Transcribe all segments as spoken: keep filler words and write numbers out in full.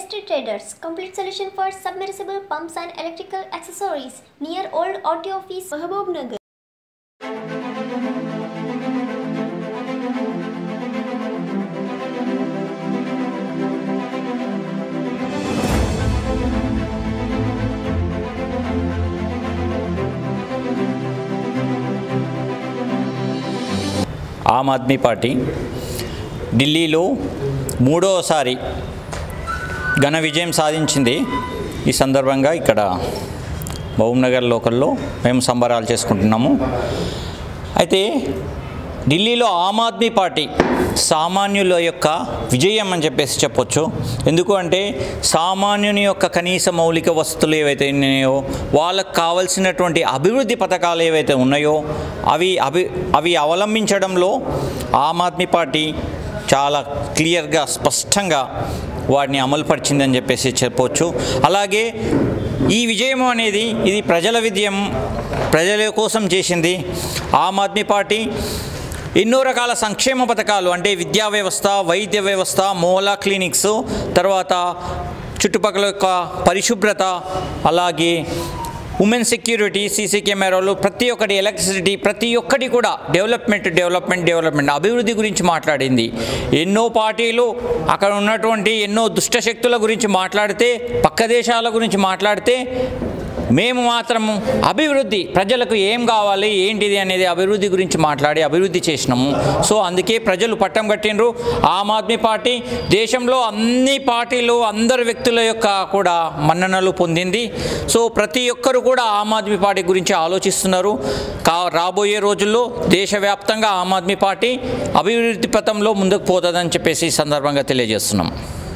Best Traders, complete solution for submersible pumps and electrical accessories, near Old R T O office, Mahabubnagar. Aam Aadmi party ఢిల్లీలో మూడోసారి ఘన విజయం సాధించింది. ఈ సందర్భంగా ఇక్కడ మహబూబ్నగర్ లోకల్లో మేము సంబరాలు చేసుకుంటున్నాము. అయితే ఢిల్లీలో ఆమ్ ఆద్మీ పార్టీ సామాన్యుల యొక్క విజయం అని చెప్పేసి చెప్పొచ్చు. ఎందుకు అంటే సామాన్యుని యొక్క కనీస మౌలిక వసతులు ఏవైతే ఉన్నాయో, వాళ్ళకు కావలసినటువంటి అభివృద్ధి పథకాలు ఏవైతే ఉన్నాయో అవి అభి అవి అవలంబించడంలో ఆమ్ ఆద్మీ పార్టీ చాలా క్లియర్గా స్పష్టంగా వాటిని అమలుపరిచిందని చెప్పేసి చెప్పవచ్చు. అలాగే ఈ విజయం అనేది ఇది ప్రజల విజయం, ప్రజల కోసం చేసింది. ఆమ్ ఆద్మీ పార్టీ ఎన్నో రకాల సంక్షేమ పథకాలు అంటే విద్యా వ్యవస్థ, వైద్య వ్యవస్థ, మోలా క్లినిక్స్, తర్వాత చుట్టుపక్కల యొక్క పరిశుభ్రత, అలాగే ఉమెన్ సెక్యూరిటీ, సీసీ కెమెరాలు, ప్రతి ఒక్కటి ఎలక్ట్రిసిటీ, ప్రతి ఒక్కటి కూడా డెవలప్మెంట్ డెవలప్మెంట్ డెవలప్మెంట్ అభివృద్ధి గురించి మాట్లాడింది. ఎన్నో పార్టీలు అక్కడ ఉన్నటువంటి ఎన్నో దుష్టశక్తుల గురించి మాట్లాడితే, పక్క దేశాల గురించి మాట్లాడితే, మేము మాత్రము అభివృద్ధి, ప్రజలకు ఏం కావాలి ఏంటిది అనేది అభివృద్ధి గురించి మాట్లాడి అభివృద్ధి చేసినాము. సో అందుకే ప్రజలు పట్టం కట్టినరు. ఆమ్ ఆద్మీ పార్టీ దేశంలో అన్ని పార్టీలు, అందరు వ్యక్తుల యొక్క కూడా మన్ననలు పొందింది. సో ప్రతి ఒక్కరు కూడా ఆమ్ ఆద్మీ పార్టీ గురించి ఆలోచిస్తున్నారు. కా రాబోయే రోజుల్లో దేశవ్యాప్తంగా ఆమ్ ఆద్మీ పార్టీ అభివృద్ధి పథంలో ముందుకు పోతుందని చెప్పేసి ఈ సందర్భంగా తెలియజేస్తున్నాం.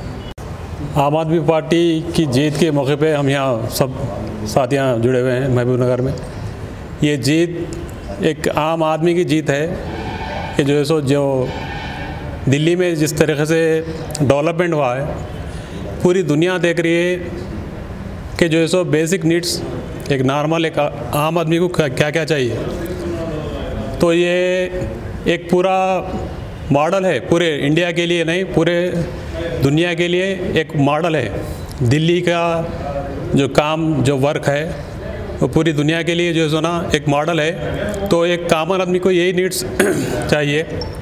आम आदमी पार्टी की जीत के मौके पे हम यहाँ सब साथियाँ जुड़े हुए हैं महबूबनगर में। ये जीत एक आम आदमी की जीत है कि जो है सो जो दिल्ली में जिस तरीके से डेवलपमेंट हुआ है, पूरी दुनिया देख रही है कि जो है सो बेसिक नीड्स एक नॉर्मल एक आम आदमी को क्या क्या चाहिए। तो ये एक पूरा मॉडल है, पूरे इंडिया के लिए नहीं, पूरे दुनिया के लिए एक मॉडल है। दिल्ली का जो काम, जो वर्क है, वो पूरी दुनिया के लिए जो है ना एक मॉडल है। तो एक कॉमन आदमी को यही नीड्स चाहिए,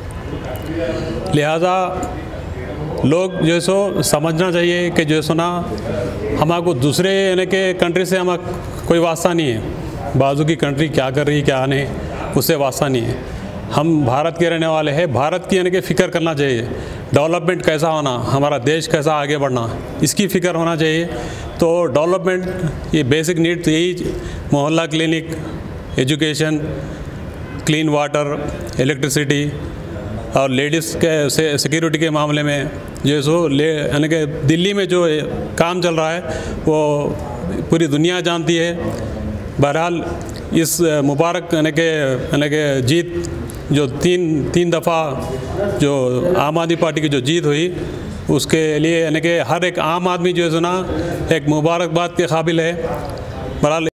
लिहाजा लोग जो है सो समझना चाहिए कि जो है ना हमारे दूसरे यानी के कंट्री से हमारा कोई वास्ता नहीं है। बाजू की कंट्री क्या कर रही क्या नहीं, उससे वास्ता नहीं है। हम भारत के रहने वाले हैं, भारत की यानी कि फ़िक्र करना चाहिए। डेवलपमेंट कैसा होना, हमारा देश कैसा आगे बढ़ना, इसकी फ़िक्र होना चाहिए। तो डेवलपमेंट, ये बेसिक नीड तो यही मोहल्ला clinic, education, clean water, electricity और लेडीज़ के सिक्योरिटी के मामले में जो सो ले यानी कि दिल्ली में जो काम चल रहा है वो पूरी दुनिया जानती है। बहरहाल इस मुबारक यानी कि यानी कि जीत जो तीन तीन दफ़ा जो आम आदमी पार्टी की जो जीत हुई, उसके लिए यानी कि हर एक आम आदमी जो है ना एक मुबारकबाद के काबिल है। बहरहाल